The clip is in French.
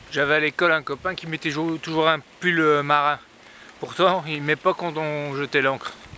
J'avais à l'école un copain qui mettait toujours un pull marin. Pourtant, il ne met pas quand on jetait l'ancre.